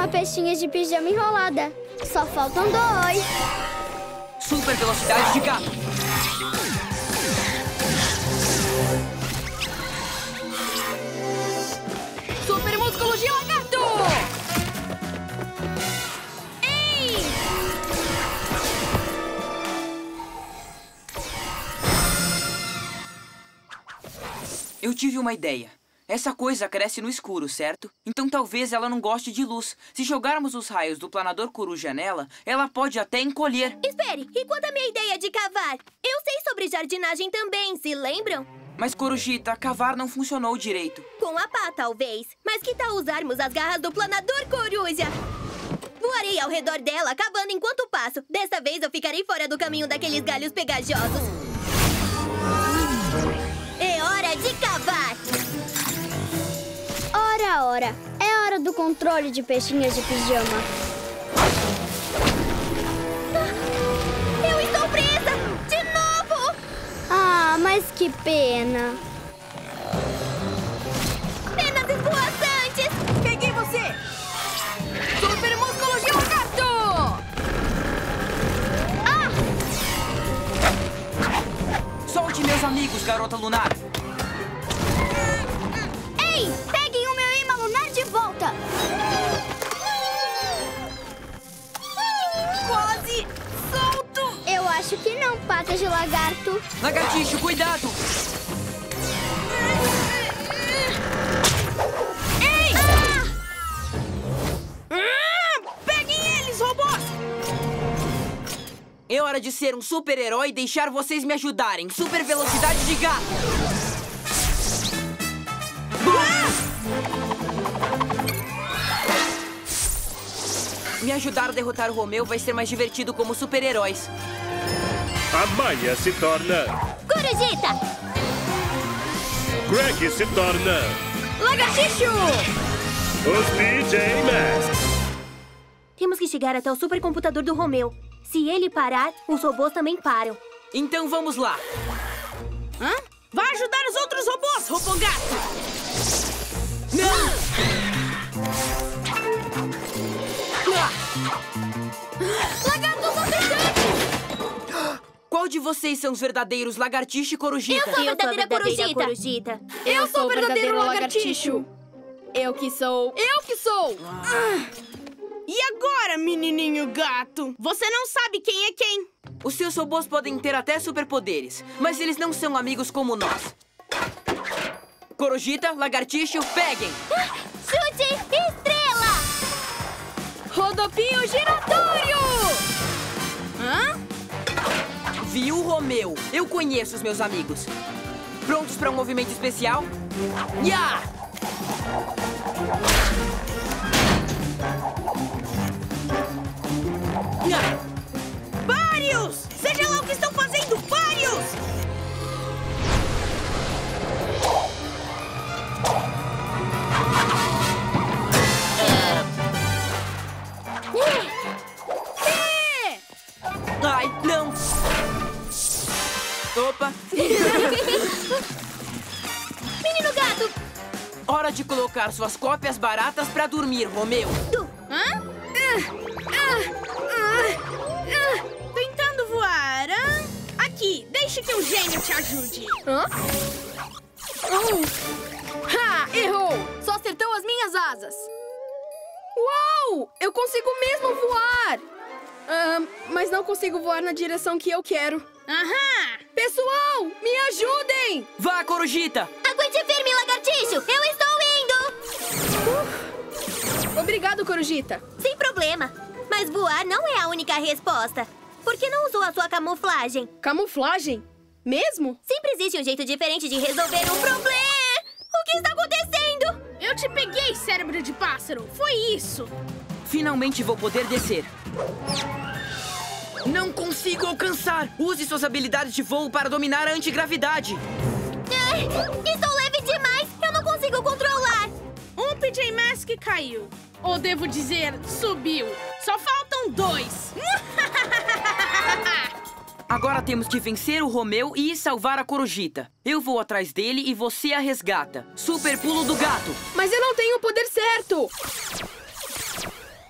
uma peixinha de pijama enrolada. Só faltam 2. Super velocidade de gato. Super músculo de lagarto! Ei! Eu tive uma ideia. Essa coisa cresce no escuro, certo? Então talvez ela não goste de luz. Se jogarmos os raios do planador coruja nela, ela pode até encolher. Espere, e quanto à minha ideia de cavar? Eu sei sobre jardinagem também, se lembram? Mas, Corujita, cavar não funcionou direito. Com a pá, talvez. Mas que tal usarmos as garras do planador coruja? Voarei ao redor dela, cavando enquanto passo. Dessa vez eu ficarei fora do caminho daqueles galhos pegajosos. É hora de cavar! Ora, é hora do controle de peixinhas de pijama. Eu estou presa! De novo! Ah, mas que pena. Penas esvoaçantes! Peguei você! Super músculo de lagarto! Solte meus amigos, garota lunar. Ei, peguem o meu imã lunar de volta. Quase solto! Eu acho que não, patas de lagarto. Lagartixo, cuidado! Ei! Peguem eles, robôs! É hora de ser um super-herói e deixar vocês me ajudarem. Super velocidade de gato! Me ajudar a derrotar o Romeu vai ser mais divertido como super-heróis. A Maia se torna... Corujita! Greg se torna... Lagartixo! Os PJ Masks. Temos que chegar até o supercomputador do Romeu. Se ele parar, os robôs também param. Então vamos lá. Hã? Vai ajudar os outros robôs, robô gato! Lagartos acertantes! Qual de vocês são os verdadeiros Lagartixo e Corujita? Eu sou a verdadeira corujita. Eu sou o verdadeiro lagartixo! Eu que sou! E agora, menininho gato? Você não sabe quem é quem! Os seus robôs podem ter até superpoderes, mas eles não são amigos como nós. Corujita, Lagartixo, peguem! Chute estrela! Rodopio giratório! Hã? Viu, Romeu? Eu conheço os meus amigos. Prontos para um movimento especial? Ya! Vários! Seja lá o que estão fazendo, vários! Ai, não! Opa! Menino gato! Hora de colocar suas cópias baratas pra dormir, Romeu. Hã? Tentando voar, hã? Aqui, deixe que o gênio te ajude. Hã? Ha! Errou! Só acertou as minhas asas. Uau! Eu consigo mesmo voar! Mas não consigo voar na direção que eu quero. Aham! Pessoal, me ajudem! Vá, Corujita! Aguente firme, lagartixo! Eu estou indo! Obrigado, Corujita. Sem problema. Mas voar não é a única resposta. Por que não usou a sua camuflagem? Camuflagem? Mesmo? Sempre existe um jeito diferente de resolver um problema! O que está acontecendo? Eu te peguei, cérebro de pássaro! Foi isso! Finalmente vou poder descer. Não consigo alcançar! Use suas habilidades de voo para dominar a antigravidade. Estou leve demais! Eu não consigo controlar! Um PJ Mask caiu. Ou devo dizer, subiu. Só faltam 2. Agora temos que vencer o Romeu e salvar a Corujita. Eu vou atrás dele e você a resgata. Super pulo do gato. Mas eu não tenho o poder certo.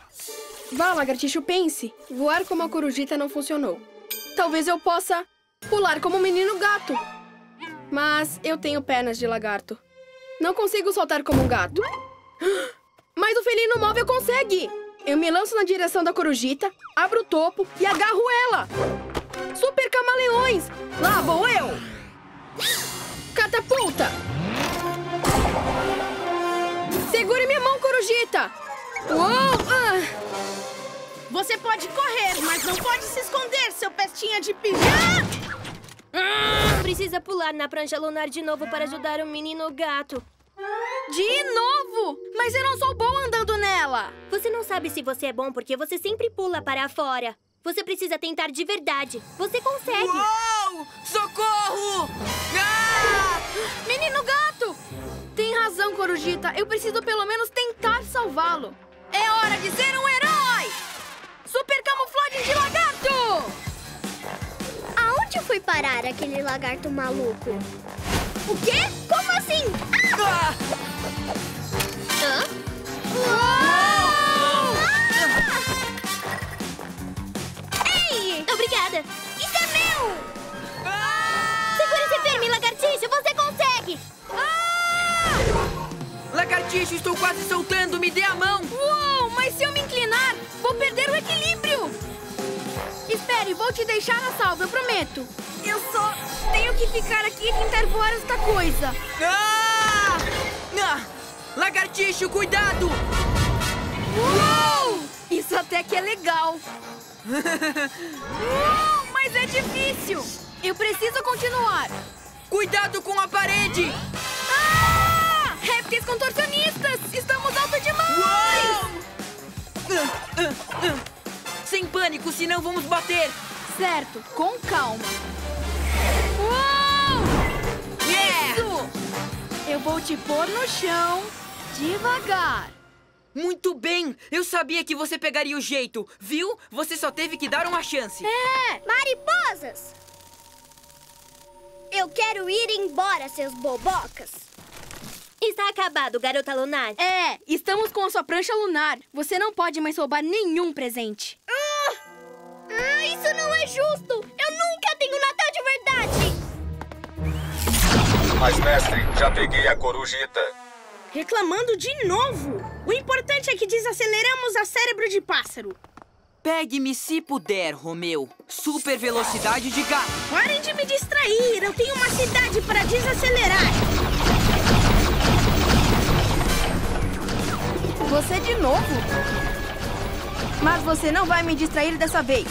Vá, lagartixo, pense. Voar como a corujita não funcionou. Talvez eu possa pular como o menino gato. Mas eu tenho pernas de lagarto. Não consigo saltar como um gato. Mas o felino móvel consegue! Eu me lanço na direção da corujita, abro o topo e agarro ela! Super camaleões! Lá vou eu! Catapulta! Segure minha mão, corujita! Uou! Você pode correr, mas não pode se esconder, seu pestinha de pijama! Precisa pular na prancha lunar de novo para ajudar o menino gato. De novo? Mas eu não sou bom andando nela! Você não sabe se você é bom porque você sempre pula para fora. Você precisa tentar de verdade. Você consegue. Uou! Socorro! Ah! Menino gato! Tem razão, corujita. Eu preciso pelo menos tentar salvá-lo. É hora de ser um herói! Super camuflagem de lagarto! Aonde foi parar aquele lagarto maluco? O quê? Como assim? Ah! Hã? Ei! Obrigada! Isso é meu! Segure-se firme, lagartixa! Você consegue! Lagartixo, estou quase soltando! Me dê a mão! Uou! Mas se eu me inclinar, vou perder o equilíbrio! Espere, vou te deixar a salvo, eu prometo. Eu só tenho que ficar aqui e tentar voar esta coisa. Ah! Ah! Lagartixo, cuidado! Uou! Isso até que é legal. Uou, mas é difícil. Eu preciso continuar. Cuidado com a parede! Ah! Répteis contorcionistas! Estamos alto demais! Uou! Sem pânico, senão vamos bater! Certo, com calma. Uou! Yeah! Isso! Eu vou te pôr no chão, devagar. Muito bem! Eu sabia que você pegaria o jeito, viu? Você só teve que dar uma chance. Mariposas! Eu quero ir embora, seus bobocas. Está acabado, garota lunar. Estamos com a sua prancha lunar. Você não pode mais roubar nenhum presente. Isso não é justo! Eu nunca tenho Natal de verdade! Mas, mestre, já peguei a corujita. Reclamando de novo? O importante é que desaceleramos a cérebro de pássaro. Pegue-me se puder, Romeu. Super velocidade de gato. Parem de me distrair, eu tenho uma cidade para desacelerar. Você de novo? Mas você não vai me distrair dessa vez.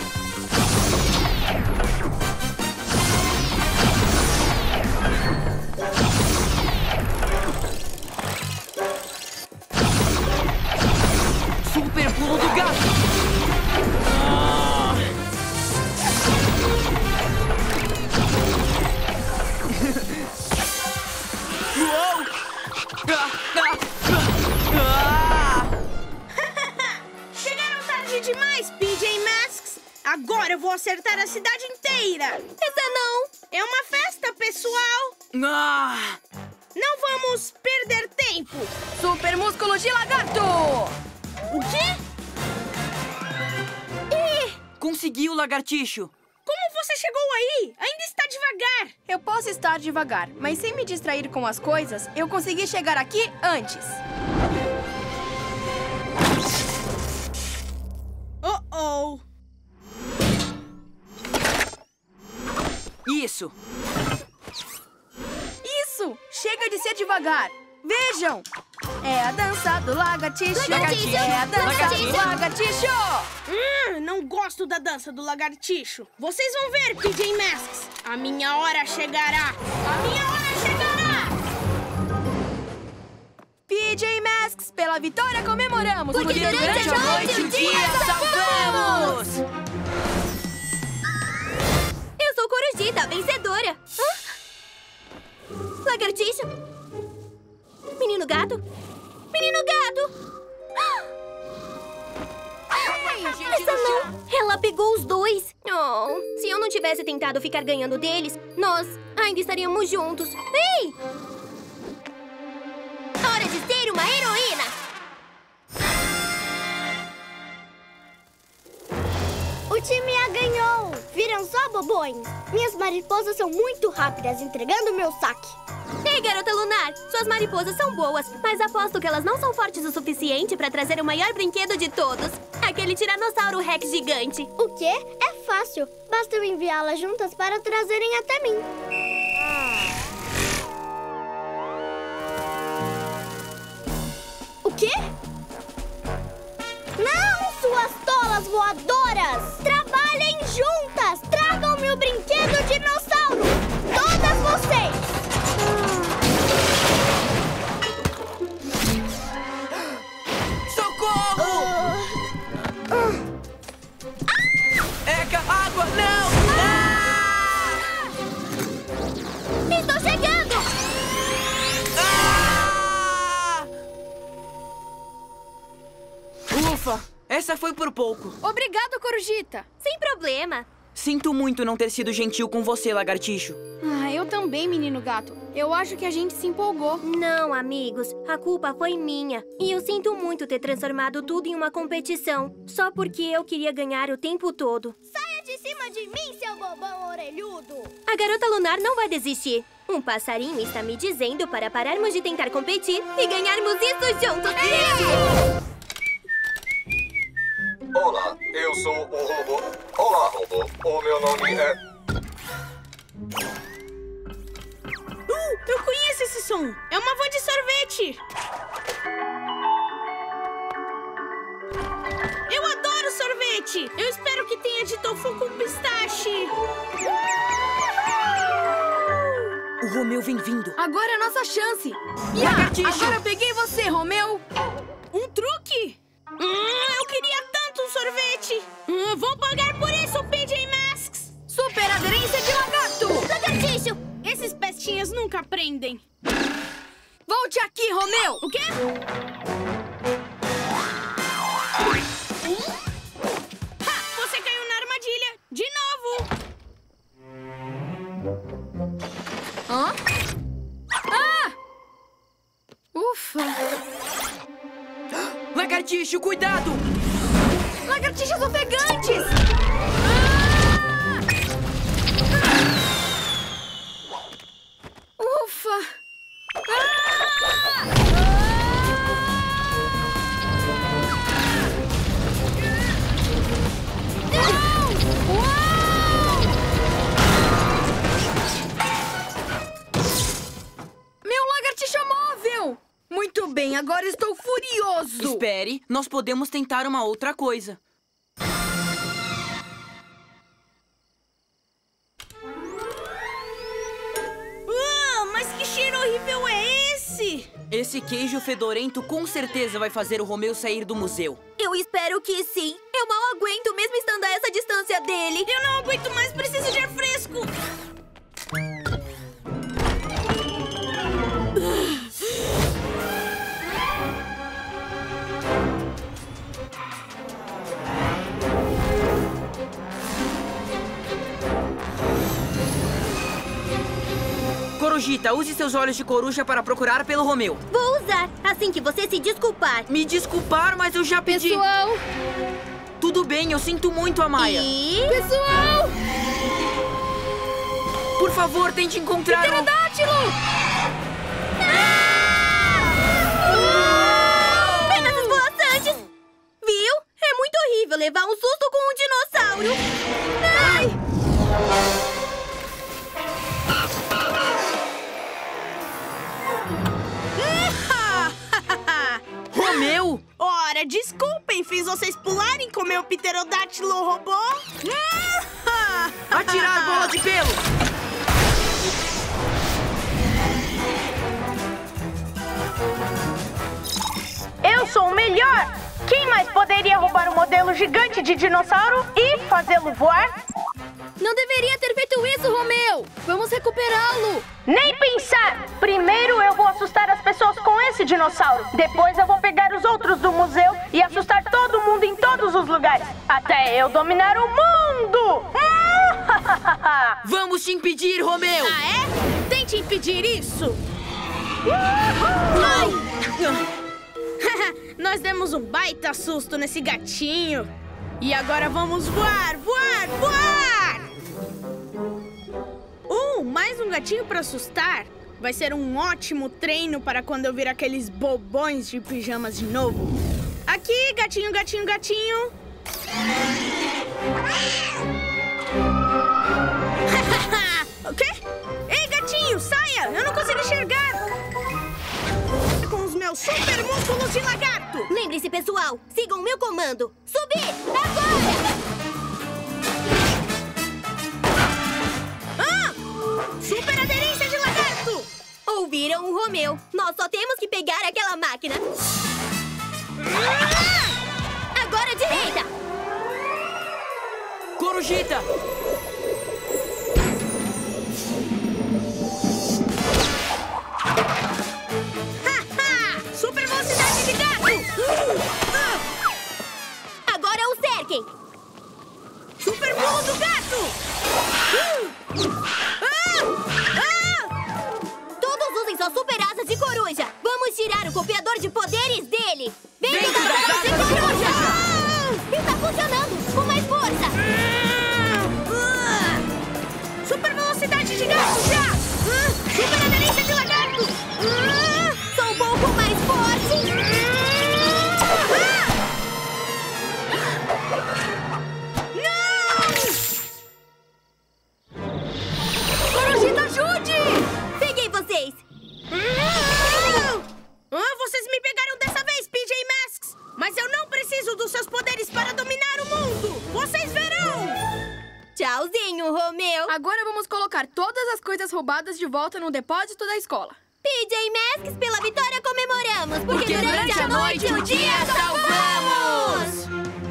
Super pulo do gato. Uou! Chegaram tarde demais, PJ Masks. Agora eu vou acertar a cidade inteira. Essa não! É uma festa, pessoal. Ah! Não vamos perder tempo. Super músculo de lagarto! O quê? Conseguiu, lagartixo. Como você chegou aí? Ainda está devagar. Eu posso estar devagar, mas sem me distrair com as coisas, eu consegui chegar aqui antes. Oh. Isso. Isso! Chega de ser devagar. Vejam! É a dança do lagartixo. Lagartixo. É a dança Lagartixo. do lagartixo. Não gosto da dança do lagartixo. Vocês vão ver, PJ Masks. A minha hora chegará. A minha hora chegará. PJ Masks, pela vitória comemoramos. Porque durante a noite o dia salvamos! Eu sou Corujita, vencedora. Lagartixa? Menino gato? Menino gato! Essa não! Ela pegou os dois! Oh, se eu não tivesse tentado ficar ganhando deles, nós ainda estaríamos juntos. Ei! Hora de ser uma heroína! time A ganhou! Viram só, bobões? Minhas mariposas são muito rápidas, entregando meu saque. Ei, garota lunar! Suas mariposas são boas, mas aposto que elas não são fortes o suficiente pra trazer o maior brinquedo de todos. Aquele Tiranossauro Rex gigante. O quê? É fácil. Basta eu enviá-las juntas para trazerem até mim. O quê? Não, suas tolas voadoras! Trabalhem juntas! Tragam-me o brinquedo dinossauro! Todas vocês! Socorro! Eca, água, não! Estou chegando! Ufa, essa foi por pouco. Obrigado, Corujita. Sem problema. Sinto muito não ter sido gentil com você, lagartixo. Ah, eu também, menino gato. Eu acho que a gente se empolgou. Não, amigos. A culpa foi minha. E eu sinto muito ter transformado tudo em uma competição. Só porque eu queria ganhar o tempo todo. Saia de cima de mim, seu bobão orelhudo! A garota lunar não vai desistir. Um passarinho está me dizendo para pararmos de tentar competir e ganharmos isso juntos. Olá, eu sou o robô. Olá, robô. O meu nome é... Eu conheço esse som. É uma van de sorvete. Eu adoro sorvete. Eu espero que tenha de tofu com pistache. O Romeu vem vindo. Agora é a nossa chance. Lagartixo! Agora eu peguei você, Romeu. Um truque? Eu queria tanto um sorvete. Vou pagar por isso, PJ Masks. Super aderência de lagarto. Lagartixo! Esses pestinhas nunca aprendem. Volte aqui, Romeu. O quê? Ha! Você caiu na armadilha. De novo. Hã? Ah! Ufa. Lagartixo, cuidado! Lagartixas ofegantes. Ufa. Meu lagartixa móvel! Muito bem, agora estou furioso! Espere, nós podemos tentar uma outra coisa. Mas que cheiro horrível é esse? Esse queijo fedorento com certeza vai fazer o Romeu sair do museu. Eu espero que sim. Eu mal aguento mesmo estando a essa distância dele. Eu não aguento mais, preciso de ar fresco. Corujita, use seus olhos de coruja para procurar pelo Romeu. Vou usar, assim que você se desculpar. Me desculpar, mas eu já pedi. Pessoal! Tudo bem, eu sinto muito, Amaya. E... Pessoal! Por favor, tente encontrar o... Pterodátilo! Penas esvoaçantes! Viu? É muito horrível levar um susto com um dinossauro. Ai! Romeu! Ora, desculpem, fiz vocês pularem com meu pterodátilo robô. Atirar bola de pelo! Eu sou o melhor! Quem mais poderia roubar um modelo gigante de dinossauro e fazê-lo voar? Não deveria ter feito isso, Romeu! Vamos recuperá-lo! Nem pensar! Primeiro eu vou assustar as pessoas com esse dinossauro. Depois eu vou pegar os outros do museu e assustar todo mundo em todos os lugares. Até eu dominar o mundo! Vamos te impedir, Romeu! Ah, é? Tente impedir isso. Nós demos um baita susto nesse gatinho. E agora vamos voar, voar, voar! Mais um gatinho pra assustar? Vai ser um ótimo treino para quando eu vir aqueles bobões de pijamas de novo. Aqui, gatinho, gatinho, gatinho. O quê? Ei, gatinho, saia! Eu não consigo enxergar! Com os meus super músculos de lagarto! Lembre-se, pessoal, sigam o meu comando. Subir! Agora! Super aderência de lagarto! Ouviram o Romeu? Nós só temos que pegar aquela máquina. Agora à direita! Corujita! Super velocidade de gato! Agora o cerquem! Super pulo do gato! Todos usem suas super asas de coruja! Vamos tirar o copiador de poderes dele! Vem das asas de coruja! Está funcionando! Com mais força! Super velocidade de gato já! Super aderência de lagarto! Sou um pouco mais forte! Corujita, ajude! Peguei vocês! Vocês me pegaram dessa vez, PJ Masks! Mas eu não preciso dos seus poderes para dominar o mundo! Vocês verão! Tchauzinho, Romeu! Agora vamos colocar todas as coisas roubadas de volta no depósito da escola. PJ Masks, pela vitória comemoramos! Porque durante a noite o dia salvamos!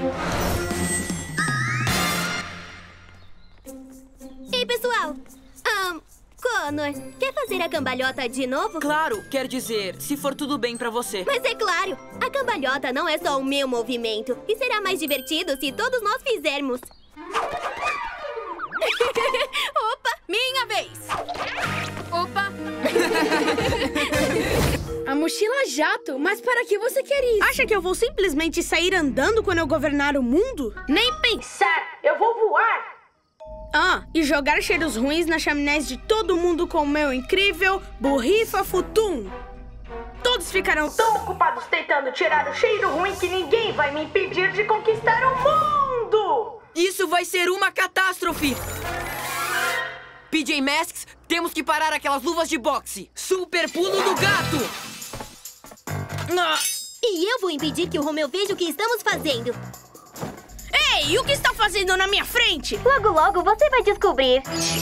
Ei, pessoal! Connor, quer fazer a cambalhota de novo? Claro, quer dizer, se for tudo bem pra você. Mas é claro, a cambalhota não é só o meu movimento. E será mais divertido se todos nós fizermos. Opa! Minha vez! Opa! A mochila jato? Mas para que você quer isso? Acha que eu vou simplesmente sair andando quando eu governar o mundo? Nem pensar! Eu vou voar! E jogar cheiros ruins nas chaminés de todo mundo com o meu incrível Borrifa Futum. Todos ficarão tão ocupados tentando tirar o cheiro ruim que ninguém vai me impedir de conquistar o mundo! Isso vai ser uma catástrofe! PJ Masks, temos que parar aquelas luvas de boxe! Super pulo do gato! E eu vou impedir que o Romeu veja o que estamos fazendo. Ei, o que está fazendo na minha frente? Logo, logo você vai descobrir.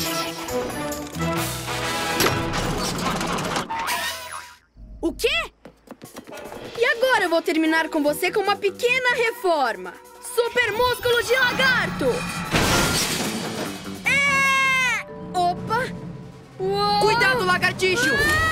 O quê? E agora eu vou terminar com você com uma pequena reforma. Super músculo de lagarto! Opa! Uou! Cuidado, lagartixo!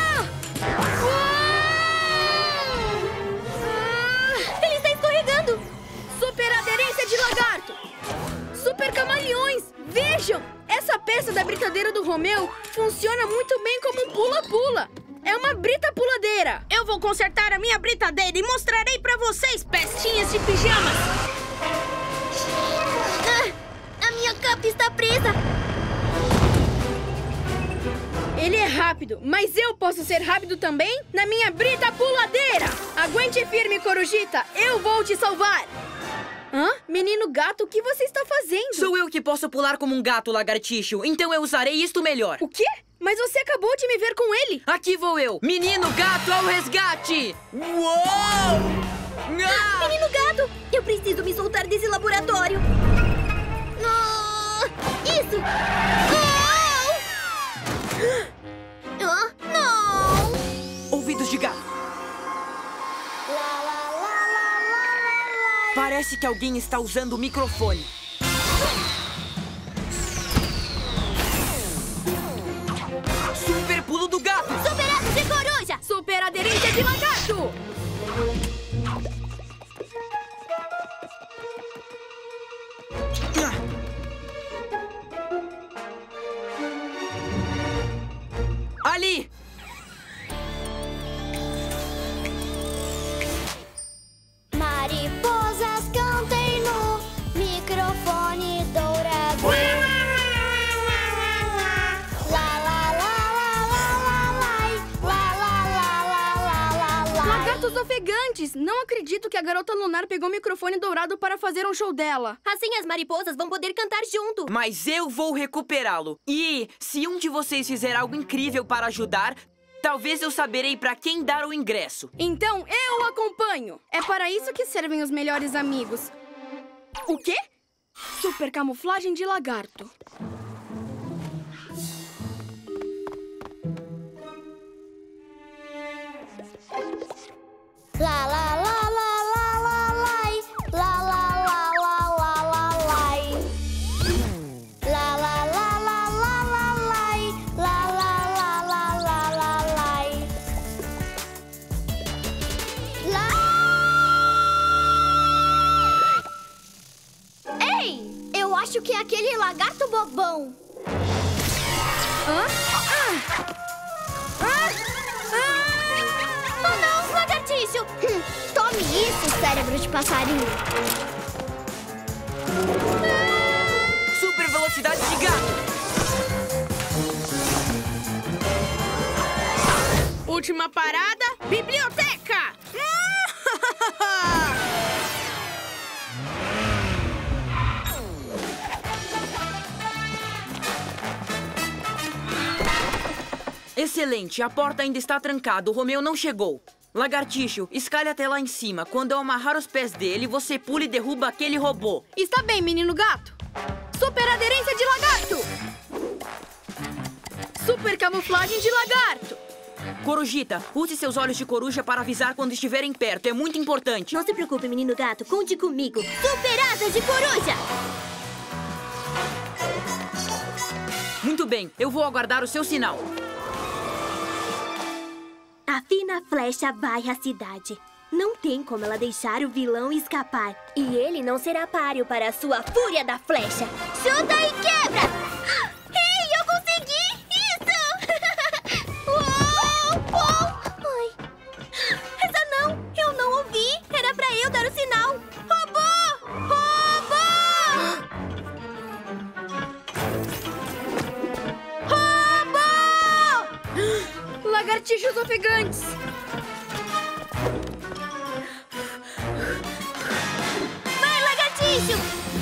Ele está escorregando! Super aderência de lagarto! Super camaleões! Vejam! Essa peça da britadeira do Romeu funciona muito bem como um pula-pula. É uma brita puladeira. Eu vou consertar a minha britadeira e mostrarei pra vocês, pestinhas de pijamas. A minha capa está presa. Ele é rápido, mas eu posso ser rápido também na minha brita puladeira. Aguente firme, Corujita. Eu vou te salvar. Menino gato, o que você está fazendo? Sou eu que posso pular como um gato, lagartixo. Então eu usarei isto melhor. O quê? Mas você acabou de me ver com ele. Aqui vou eu, menino gato ao resgate! Uou! Menino gato, eu preciso me soltar desse laboratório. Isso! Não! Ouvidos de gato. Parece que alguém está usando o microfone. Super pulo do gato! Super asa de coruja! Super aderência de lagarto! Ali! Mariposas cantem no Grátis, não acredito que a garota lunar pegou o microfone dourado para fazer um show dela. Assim as mariposas vão poder cantar junto. Mas eu vou recuperá-lo. E se um de vocês fizer algo incrível para ajudar, talvez eu saberei para quem dar o ingresso. Então eu acompanho. É para isso que servem os melhores amigos. O quê? Super camuflagem de lagarto. Lá, lá, lá, lá, lá, lá, lai. Lá, lá, lá, lá, lá, lá, lai. Lá, lá, lá, lá, lá, lá, lai. Lá, lá, lá, lá, lá, lá, lai. Lá. Ei! Eu acho que é aquele lagarto bobão. Hã? Oh, não, lagartixo! Tome isso, cérebro de passarinho. Super velocidade de gato! Última parada, biblioteca! Excelente, a porta ainda está trancada, o Romeu não chegou. Lagartixo, escale até lá em cima. Quando eu amarrar os pés dele, você pula e derruba aquele robô. Está bem, menino gato. Super aderência de lagarto. Super camuflagem de lagarto. Corujita, use seus olhos de coruja para avisar quando estiverem perto. É muito importante. Não se preocupe, menino gato. Conte comigo. Super asas de coruja! Muito bem, eu vou aguardar o seu sinal. A fina flecha vai à cidade. Não tem como ela deixar o vilão escapar. E ele não será páreo para a sua fúria da flecha. Chuta e quebra! Ei, eu consegui! Isso! Uou! Uou! Ai. Essa não! Eu não ouvi! Era pra eu dar o sinal! Robô! Robô! Robô! Lagartixos ofegantes. Vai, lagartixo!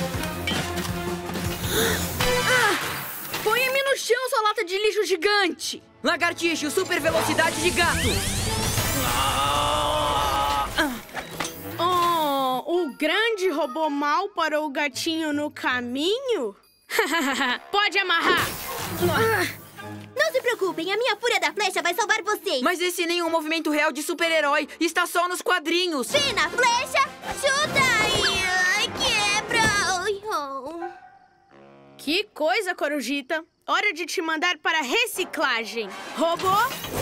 Põe-me no chão, sua lata de lixo gigante. Lagartixo, super velocidade de gato. Oh, o grande robô mal parou o gatinho no caminho? Pode amarrar! Não se preocupem, a minha fúria da flecha vai salvar vocês. Mas esse nem é um movimento real de super-herói. Está só nos quadrinhos. Fina flecha, chuta e quebra. Ai, oh. Que coisa, Corujita. Hora de te mandar para reciclagem. Robô?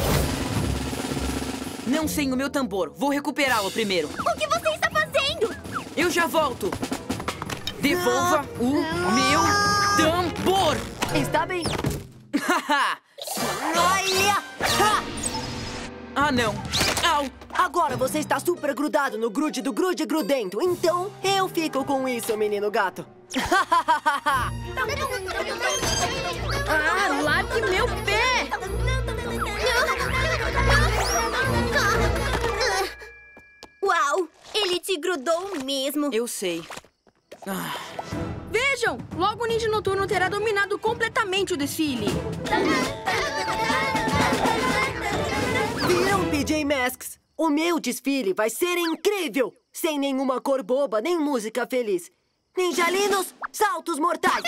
Não sem o meu tambor. Vou recuperá-lo primeiro. O que você está fazendo? Eu já volto. Devolva o meu tambor. Está bem. Olha! Ah, não. Au! Agora você está super grudado no grude do grude grudento. Então, eu fico com isso, menino gato. Ah, largue meu pé! Uau, ele te grudou mesmo. Eu sei. Ah. Vejam, logo o Ninja Noturno terá dominado completamente o desfile. Viram, PJ Masks? O meu desfile vai ser incrível! Sem nenhuma cor boba, nem música feliz. Ninjalinos, saltos mortais!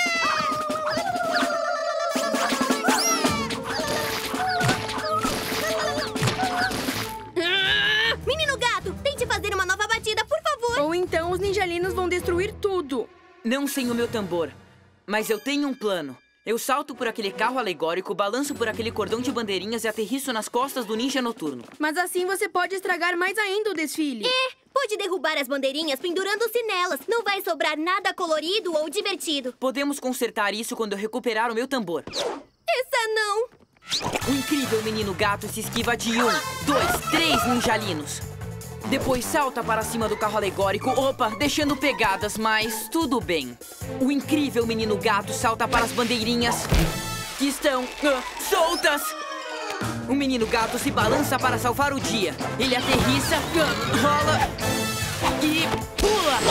Menino gato, tente fazer uma nova batida, por favor. Ou então os ninjalinos vão destruir tudo. Não sem o meu tambor. Mas eu tenho um plano. Eu salto por aquele carro alegórico, balanço por aquele cordão de bandeirinhas e aterriço nas costas do Ninja Noturno. Mas assim você pode estragar mais ainda o desfile. Pode derrubar as bandeirinhas pendurando-se nelas. Não vai sobrar nada colorido ou divertido. Podemos consertar isso quando eu recuperar o meu tambor. Essa não. O incrível menino gato se esquiva de 1, 2, 3 ninjalinos. Depois salta para cima do carro alegórico, opa, deixando pegadas, mas tudo bem. O incrível menino gato salta para as bandeirinhas que estão soltas. O menino gato se balança para salvar o dia. Ele aterrissa, rola e pula.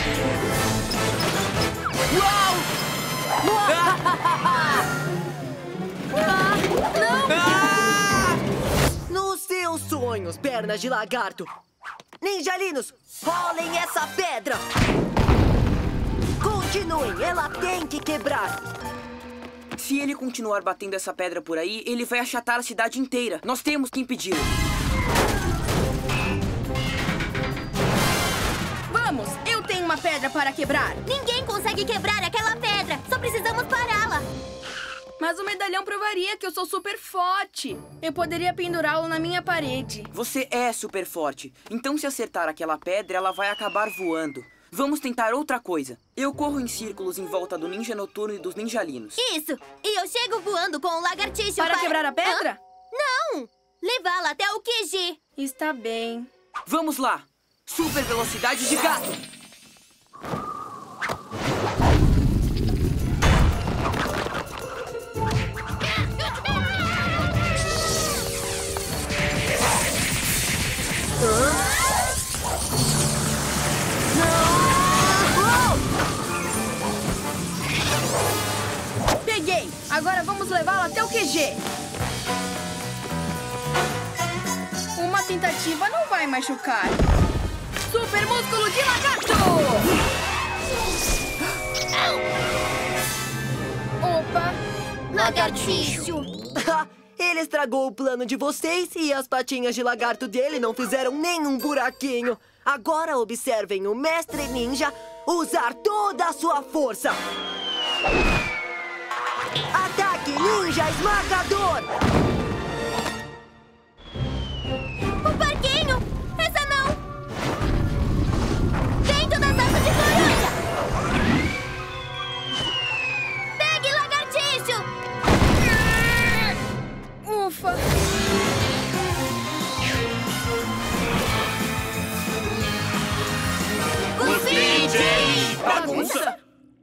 Uau! Nos seus sonhos, pernas de lagarto. Ninjalinos, rolem essa pedra. Continuem, ela tem que quebrar. Se ele continuar batendo essa pedra por aí, ele vai achatar a cidade inteira. Nós temos que impedi-lo. Vamos, eu tenho uma pedra para quebrar. Ninguém consegue quebrar aquela pedra. Só precisamos pará-la. Mas o medalhão provaria que eu sou super forte. Eu poderia pendurá-lo na minha parede. Você é super forte. Então, se acertar aquela pedra, ela vai acabar voando. Vamos tentar outra coisa. Eu corro em círculos em volta do ninja noturno e dos ninjalinos. Isso. E eu chego voando com o lagartixo Para quebrar a pedra? Não! Levá-la até o QG. Está bem. Vamos lá. Super velocidade de gato. Peguei! Agora vamos levá-la até o QG. Uma tentativa não vai machucar. Super músculo de lagarto! Opa! Lagartixo. Ele estragou o plano de vocês e as patinhas de lagarto dele não fizeram nenhum buraquinho. Agora observem o mestre ninja usar toda a sua força. Ataque ninja esmagador! O parquinho! Essa não! Dentro da salsa de coruja! Pegue, lagartixo! Ufa! O DJ Bagunça!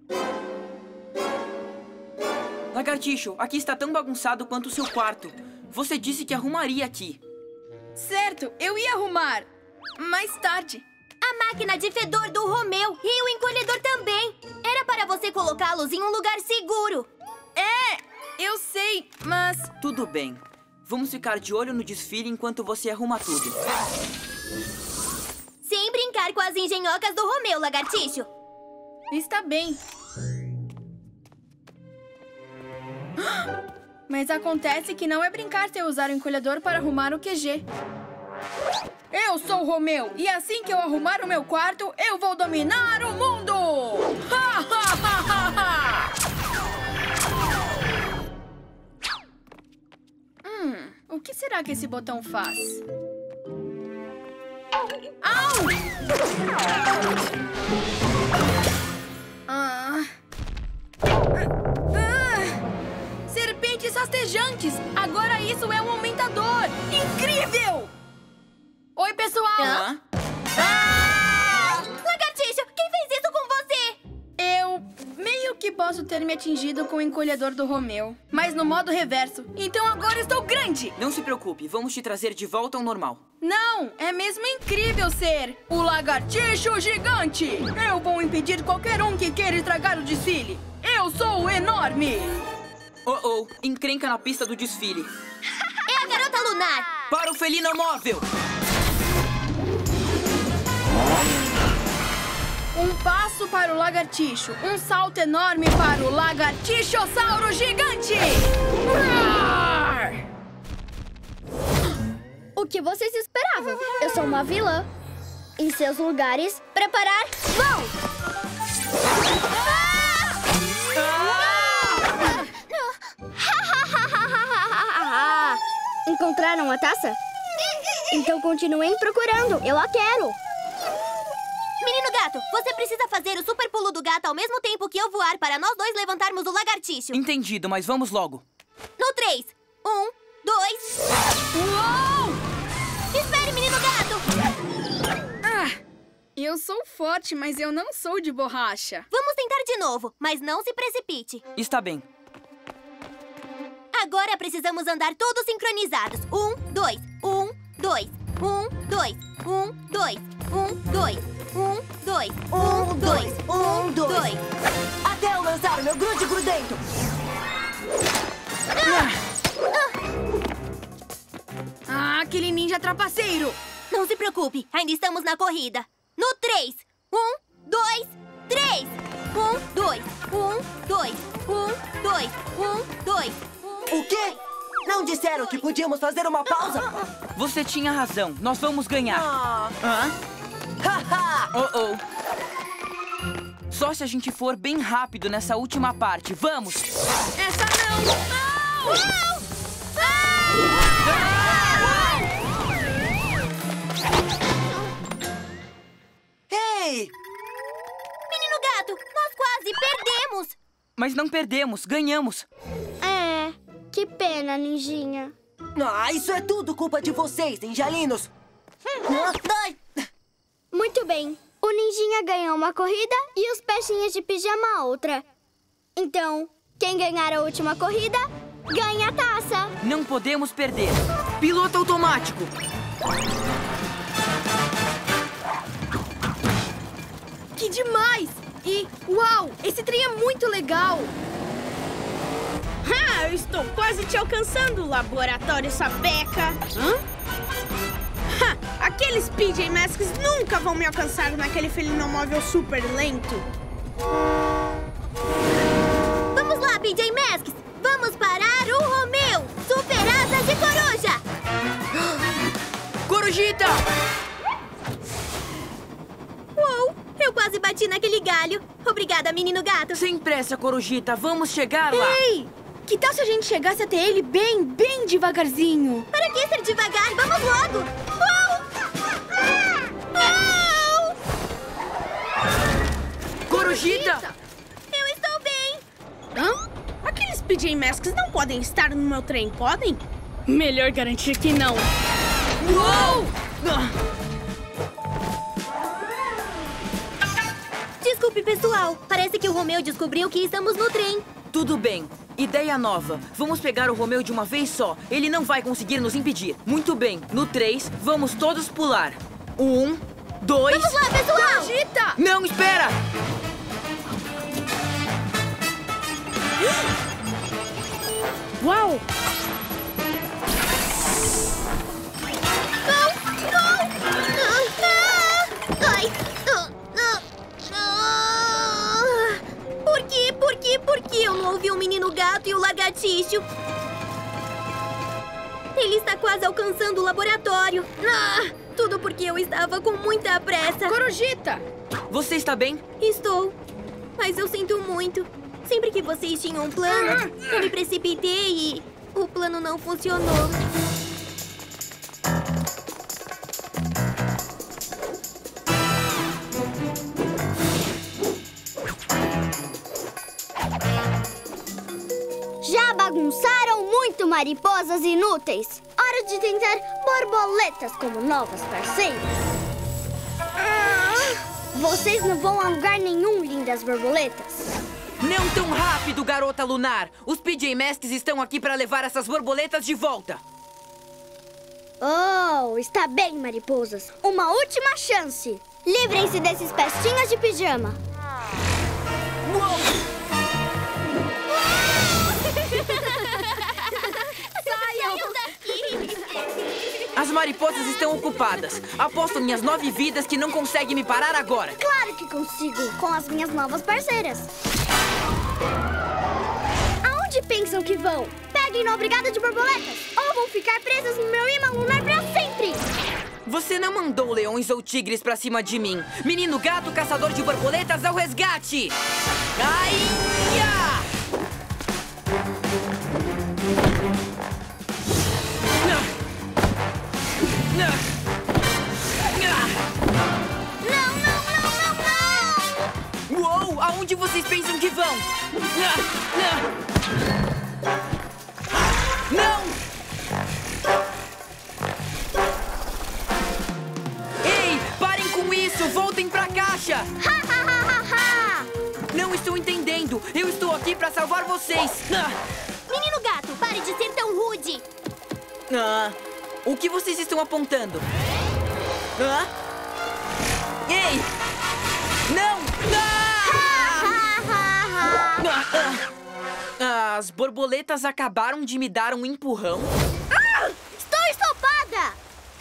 Lagartixo, aqui está tão bagunçado quanto o seu quarto. Você disse que arrumaria aqui. Certo, eu ia arrumar. Mais tarde. A máquina de fedor do Romeu e o encolhedor também. Era para você colocá-los em um lugar seguro. Eu sei, mas... Tudo bem. Vamos ficar de olho no desfile enquanto você arruma tudo. Sem brincar com as engenhocas do Romeu, lagartixo. Está bem. Mas acontece que não é brincar se eu usar o encolhedor para arrumar o QG. Eu sou o Romeu, e assim que eu arrumar o meu quarto, eu vou dominar o mundo! Ha, ha, ha, ha, ha! O que será que esse botão faz? Au! Serpentes rastejantes! Agora isso é um aumentador! Incrível! Oi, pessoal! Hã? Lagartixo, quem fez isso com você? Eu meio que posso ter me atingido com o encolhedor do Romeu, mas no modo reverso. Então agora estou grande! Não se preocupe, vamos te trazer de volta ao normal. Não, é mesmo incrível ser o lagartixo gigante! Eu vou impedir qualquer um que queira estragar o desfile! Eu sou enorme! Oh, encrenca na pista do desfile. É a garota lunar! Para o felino móvel! Um passo para o lagartixo, um salto enorme para o lagartixossauro gigante! Roar! O que vocês esperavam? Eu sou uma vilã. Em seus lugares, preparar, vão! Encontraram a taça? Então continuem procurando, eu a quero! Menino gato, você precisa fazer o super pulo do gato ao mesmo tempo que eu voar para nós dois levantarmos o lagartixo. Entendido, mas vamos logo. No 3. 1, 2... Uou! Espere, menino gato! Eu sou forte, mas eu não sou de borracha. Vamos tentar de novo, mas não se precipite. Está bem. Agora precisamos andar todos sincronizados. 1, 2, 1, 2, 1, 2, 1, 2, 1, 2, 1, 2, 1, 2, 1, 2. Até eu lançar o meu grude grudento. Ah, aquele ninja trapaceiro. Não se preocupe, ainda estamos na corrida. No 3. 1, 2, 3. 1, 2, 1, 2, 1, 2, 1, 2. O quê? Não disseram que podíamos fazer uma pausa? Você tinha razão. Nós vamos ganhar. Hã? Haha! Oh. Só se a gente for bem rápido nessa última parte. Vamos! Essa não! Ei! Menino Gato, nós quase perdemos. Mas não perdemos, ganhamos. É, que pena, ninjinha. Ah, isso é tudo culpa de vocês, ninjalinos! Muito bem. O ninjinha ganhou uma corrida e os peixinhos de pijama outra. Então, quem ganhar a última corrida, ganha a taça. Não podemos perder. Piloto automático. Que demais! E, uau, esse trem é muito legal! Eu estou quase te alcançando, laboratório sapeca! Aqueles PJ Masks nunca vão me alcançar naquele felinomóvel super lento! Vamos lá, PJ Masks! Vamos parar o Romeu! Super Asas de Coruja! Corujita! Uou! Eu quase bati naquele galho. Obrigada, menino gato. Sem pressa, Corujita. Vamos chegar lá. Ei! Que tal se a gente chegasse até ele bem devagarzinho? Para que ser devagar? Vamos logo! Uou! Corujita! Eu estou bem! Aqueles PJ Masks não podem estar no meu trem, podem? Melhor garantir que não. Uou! Desculpe, pessoal. Parece que o Romeu descobriu que estamos no trem. Tudo bem. Ideia nova. Vamos pegar o Romeu de uma vez só. Ele não vai conseguir nos impedir. Muito bem. No 3, vamos todos pular. 1, 2... Vamos lá, pessoal! Corujita! Não, espera! Uau! Por que eu não ouvi o menino gato e o lagartixo? Ele está quase alcançando o laboratório. Tudo porque eu estava com muita pressa. Corujita! Você está bem? Estou, mas eu sinto muito. Sempre que vocês tinham um plano, eu me precipitei e o plano não funcionou. Já bagunçaram muito, mariposas inúteis. Hora de tentar borboletas como novas parceiras. Vocês não vão a lugar nenhum, lindas borboletas. Não tão rápido, garota lunar! Os PJ Masks estão aqui para levar essas borboletas de volta. Oh, está bem, mariposas. Uma última chance. Livrem-se desses pestinhas de pijama. Saiam daqui! As mariposas estão ocupadas. Aposto minhas 9 vidas que não consegue me parar agora. Claro que consigo, com as minhas novas parceiras. Aonde pensam que vão? Peguem na brigada de borboletas ou vão ficar presas no meu imã lunar pra sempre. Você não mandou leões ou tigres pra cima de mim. Menino gato, caçador de borboletas, ao resgate! Aia! Uou! Aonde vocês pensam que vão? Não! Ei! Parem com isso! Voltem pra caixa! Não estou entendendo! Eu estou aqui pra salvar vocês! Menino gato, pare de O que vocês estão apontando? Ei! Não! As borboletas acabaram de me dar um empurrão. Estou estopada!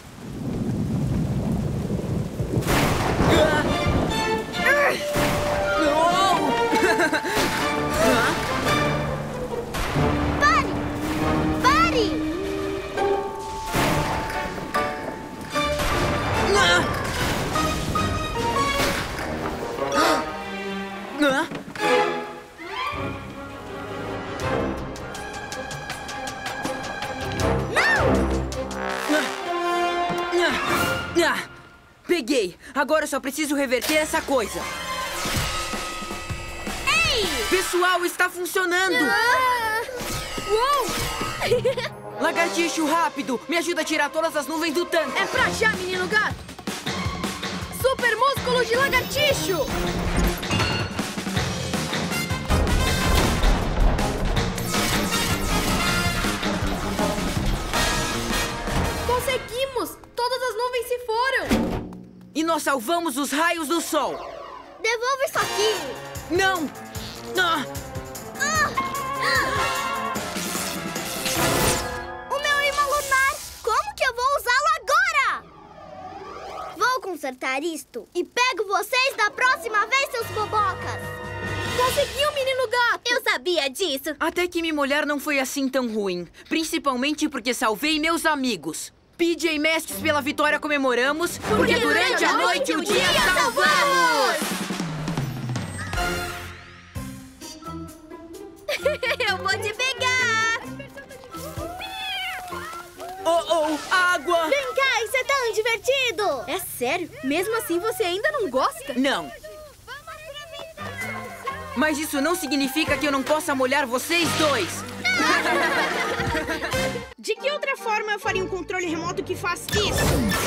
Pare! Pare! Peguei! Agora eu só preciso reverter essa coisa. Ei! Pessoal, está funcionando! Uou! Lagartixo, rápido! Me ajuda a tirar todas as nuvens do tanque! É pra já, menino gato! Super músculo de lagartixo! Conseguimos! Todas as nuvens se foram! E nós salvamos os raios do sol! Devolva isso aqui! Não! O meu imã lunar! Como que eu vou usá-lo agora? Vou consertar isto e pego vocês da próxima vez, seus bobocas! Conseguiu, menino gato! Eu sabia disso! Até que me molhar não foi assim tão ruim. Principalmente porque salvei meus amigos. PJ Masks, pela vitória comemoramos, porque durante a noite o dia salvamos! Eu vou te pegar! Água! Vem cá, isso é tão divertido! É sério? Mesmo assim, você ainda não gosta? Não. Mas isso não significa que eu não possa molhar vocês dois. De que outra forma eu faria um controle remoto que faz isso?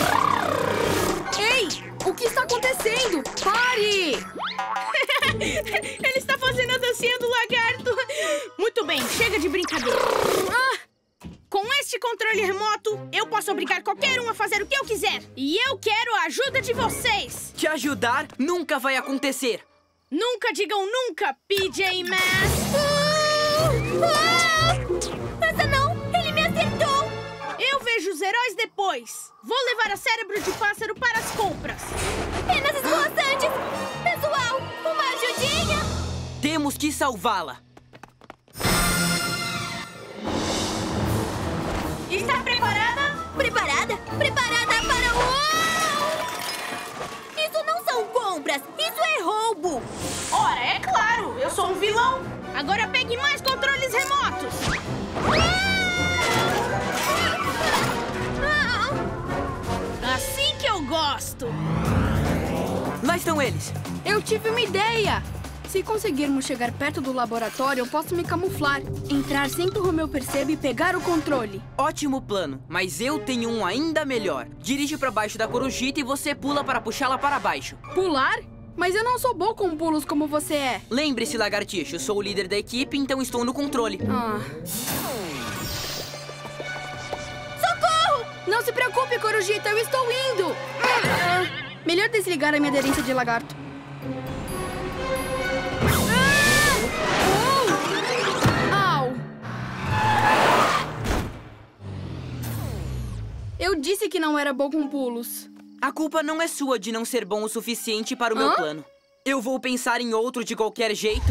Ei! O que está acontecendo? Pare! Ele está fazendo a dancinha do lagarto. Muito bem, chega de brincadeira. Com este controle remoto, eu posso obrigar qualquer um a fazer o que eu quiser. E eu quero a ajuda de vocês. Te ajudar nunca vai acontecer. Nunca digam nunca, PJ Masks. Essa não! Ele me acertou! Eu vejo os heróis depois. Vou levar a Cérebro de Pássaro para as compras. Penas esvoaçantes! Pessoal, uma ajudinha! Temos que salvá-la. Está preparada? Preparada? Preparada para o... Isso não são compras! Isso é roubo! Ora, é claro, eu sou um vilão. Agora pegue mais controles remotos. Assim que eu gosto. Lá estão eles. Eu tive uma ideia! Se conseguirmos chegar perto do laboratório, eu posso me camuflar, entrar sem que o Romeu perceba e pegar o controle. Ótimo plano, mas eu tenho um ainda melhor. Dirige para baixo da corujita e você pula para puxá-la para baixo. Pular? Mas eu não sou bom com pulos como você é. Lembre-se, lagartixo, sou o líder da equipe, então estou no controle. Socorro! Não se preocupe, corujita, eu estou indo! Melhor desligar a minha aderência de lagarto. Au! Eu disse que não era bom com pulos. A culpa não é sua de não ser bom o suficiente para o meu plano. Eu vou pensar em outro de qualquer jeito.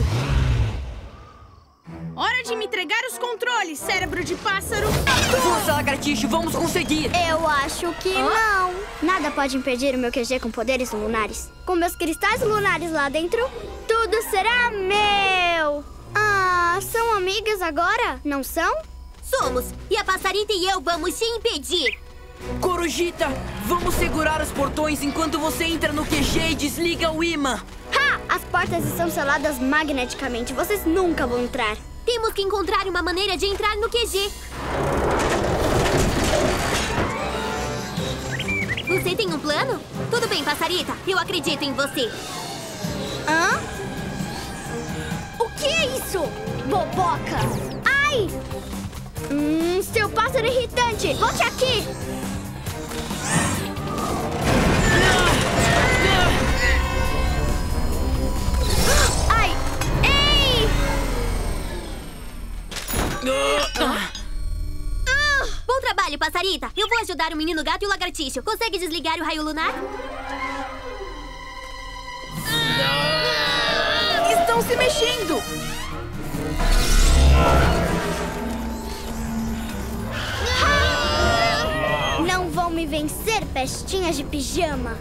Hora de me entregar os controles, Cérebro de Pássaro. Força, lagartixo, vamos conseguir! Eu acho que não. Nada pode impedir o meu QG com poderes lunares. Com meus cristais lunares lá dentro, tudo será meu. São amigas agora? Não são? Somos! E a Passarita e eu vamos te impedir! Corujita, vamos segurar os portões enquanto você entra no QG e desliga o imã. As portas estão seladas magneticamente. Vocês nunca vão entrar. Temos que encontrar uma maneira de entrar no QG. Você tem um plano? Tudo bem, Passarita. Eu acredito em você. O que é isso? Boboca! Ai! Seu pássaro irritante! Volte aqui! Ai! Ei! Bom trabalho, Passarita! Eu vou ajudar o menino gato e o lagartixo. Consegue desligar o raio lunar? Estão se mexendo! Não vão me vencer, pestinhas de pijama!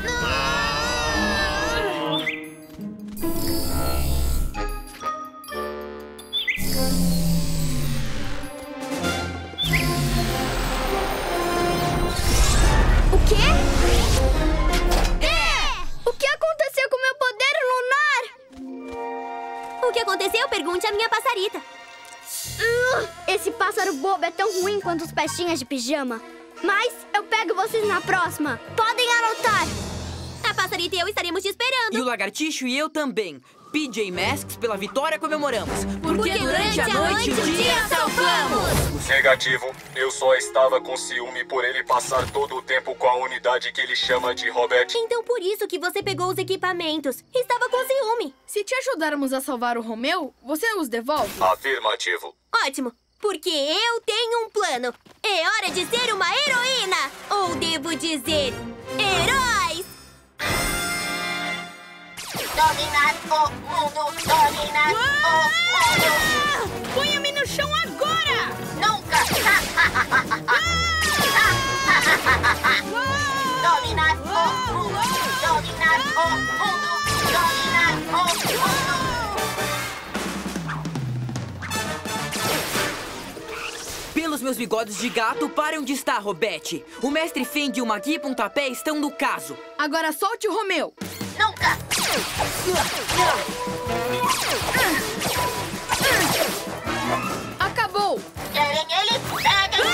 O quê? O que aconteceu com meu poder lunar? O que aconteceu? Pergunte à minha Passarita. Esse pássaro bobo é tão ruim quanto os pestinhas de pijama. Mas eu pego vocês na próxima. Podem anotar. A Passarita e eu estaremos te esperando. E o lagartixo e eu também. PJ Masks, pela vitória comemoramos. Porque durante a noite o dia salvamos. Negativo. Eu só estava com ciúme por ele passar todo o tempo com a unidade que ele chama de Robert. Então por isso que você pegou os equipamentos. Estava com ciúme. Se te ajudarmos a salvar o Romeu, você os devolve? Afirmativo. Ótimo. Porque eu tenho um plano. É hora de ser uma heroína. Ou devo dizer, heróis. Dominar o mundo, dominar o mundo. Ponha-me no chão agora! Nunca. Dominar o mundo, dominar o mundo, dominar o mundo. Pelos meus bigodes de gato, pare onde está, Robete. O mestre Feng e o Magui Pontapé estão no caso. Agora solte o Romeu. Nunca. Acabou. Querem ele? Peguem.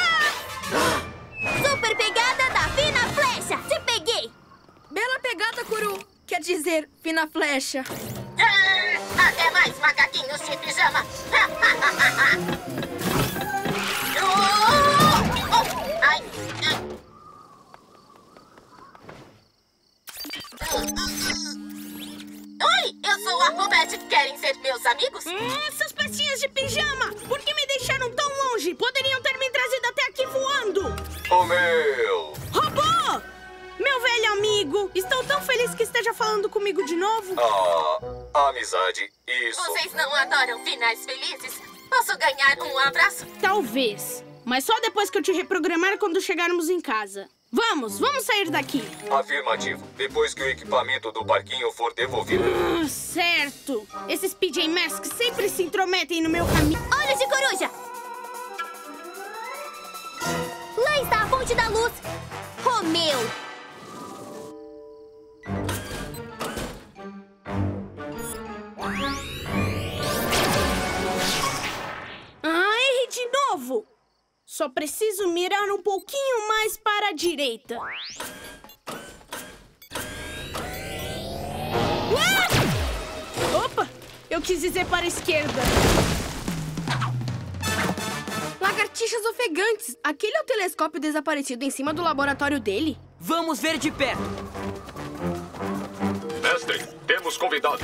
Super pegada da fina flecha. Te peguei. Bela pegada, Kuru. Quer dizer, fina flecha. Até mais, macaquinhos de pijama. Ai. Oi, eu sou a Robert. Querem ser meus amigos? Seus pestinhas de pijama! Por que me deixaram tão longe? Poderiam ter me trazido até aqui voando! Romeu! Robô! Meu velho amigo! Estou tão feliz que esteja falando comigo de novo. Amizade, isso. Vocês não adoram finais felizes? Posso ganhar um abraço? Talvez. Mas só depois que eu te reprogramar quando chegarmos em casa. Vamos sair daqui. Afirmativo. Depois que o equipamento do parquinho for devolvido. Certo. Esses PJ Masks sempre se intrometem no meu caminho. Olhos de coruja. Lá está a fonte da luz. Romeu. Errei de novo. Só preciso mirar um pouquinho mais para a direita. Opa! Eu quis dizer para a esquerda. Lagartixas ofegantes. Aquele é o telescópio desaparecido em cima do laboratório dele? Vamos ver de perto. Mestre, temos convidados.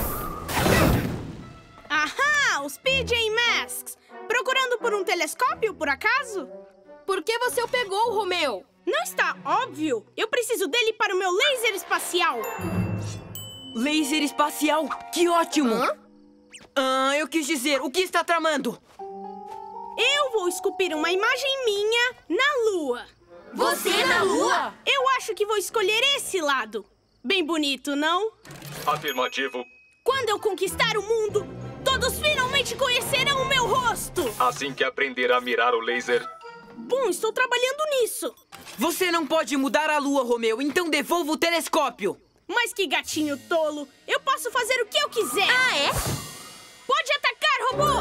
Ahá! Os PJ Masks! Procurando por um telescópio, por acaso? Por que você o pegou, Romeu? Não está óbvio? Eu preciso dele para o meu laser espacial. Laser espacial? Que ótimo! Eu quis dizer, o que está tramando? Eu vou esculpir uma imagem minha na Lua. Você na Lua? Eu acho que vou escolher esse lado. Bem bonito, não? Afirmativo. Quando eu conquistar o mundo, todos finalmente conhecerão o meu rosto. Assim que aprender a mirar o laser. Bom, estou trabalhando nisso. Você não pode mudar a lua, Romeu, então devolva o telescópio. Mas que gatinho tolo. Eu posso fazer o que eu quiser. Ah, é? Pode atacar, robô!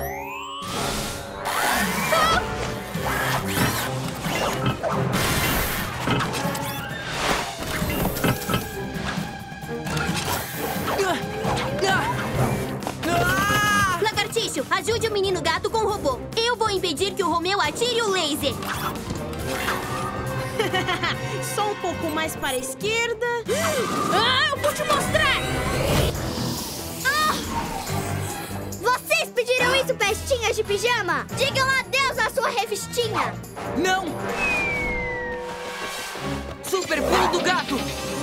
Lagartixa, Lagartixo, ajude o menino gato com o robô. Eu vou impedir que o Romeu atire o laser. Só um pouco mais para a esquerda. Eu vou te mostrar! Vocês pediram isso, pestinhas de pijama? Digam adeus à sua revistinha! Não! Super pulo do gato!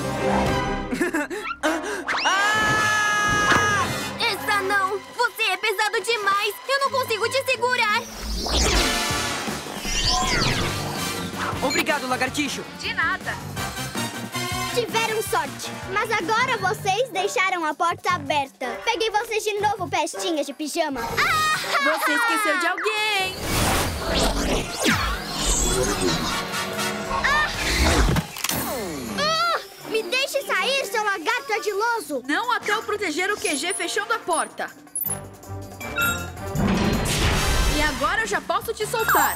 Essa não! Você é pesado demais! Eu não consigo te segurar! Obrigado, Lagartixo! De nada. Tiveram sorte, mas agora vocês deixaram a porta aberta. Peguei vocês de novo, pestinhas de pijama. Você esqueceu de alguém. Me deixe sair, seu lagarto ardiloso! Não até eu proteger o QG fechando a porta. E agora eu já posso te soltar.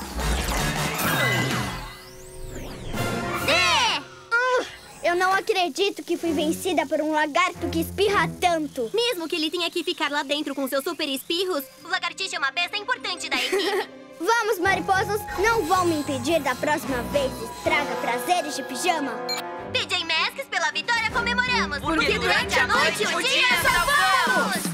Eu não acredito que fui vencida por um lagarto que espirra tanto. Mesmo que ele tenha que ficar lá dentro com seus super espirros, o Lagartixo é uma peça importante da equipe. Vamos, mariposas, não vão me impedir da próxima vez. Traga prazeres de pijama. PJ Masks, pela vitória comemoramos, Porque durante a noite o dia salvamos!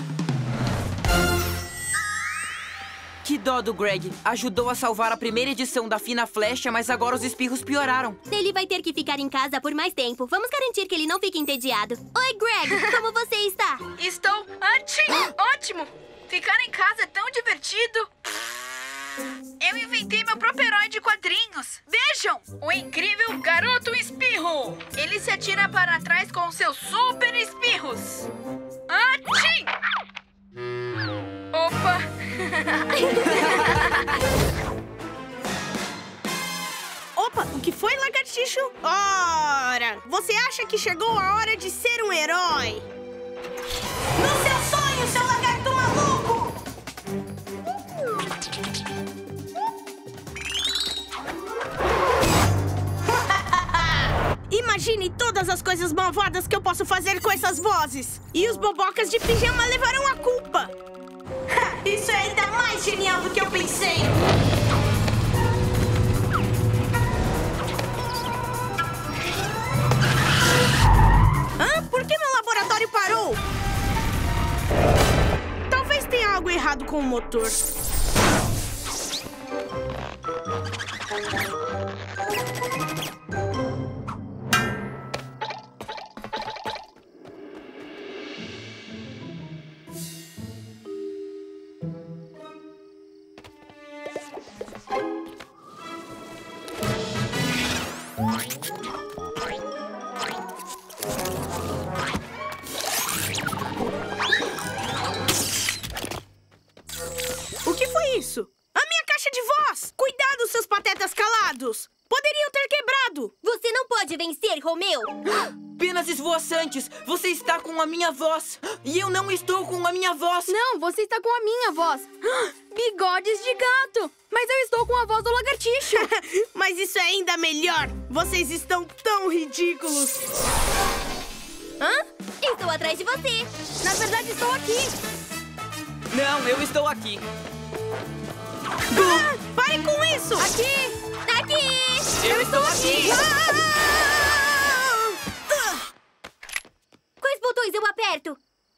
Que dó do Greg. Ajudou a salvar a primeira edição da Fina Flecha, mas agora os espirros pioraram. Ele vai ter que ficar em casa por mais tempo. Vamos garantir que ele não fique entediado. Oi, Greg, como você está? Estou ótimo. Ficar em casa é tão divertido. Eu inventei meu próprio herói de quadrinhos. Vejam, o incrível Garoto Espirro. Ele se atira para trás com seus super espirros. Atchim! Opa! Opa, o que foi, Lagartixo? Ora, você acha que chegou a hora de ser um herói? No seu sonho, seu lagarto maluco! Imagine todas as coisas malvadas que eu posso fazer com essas vozes. E os bobocas de pijama levarão a culpa. Isso é ainda mais genial do que eu pensei. Por que meu laboratório parou? Talvez tenha algo errado com o motor. O que foi isso? A minha caixa de voz! Cuidado, seus patetas calados! Poderiam ter quebrado! Você não pode vencer, Romeu! Penas esvoaçantes! Você está com a minha voz! E eu não estou com a minha voz! Não, você está com a minha voz. Bigodes de gato. Mas eu estou com a voz do Lagartixo. Mas isso é ainda melhor! Vocês estão tão ridículos! Estou atrás de você! Na verdade, estou aqui. Não, eu estou aqui! Pare com isso! Aqui! Eu estou aqui! Quais botões eu aperto?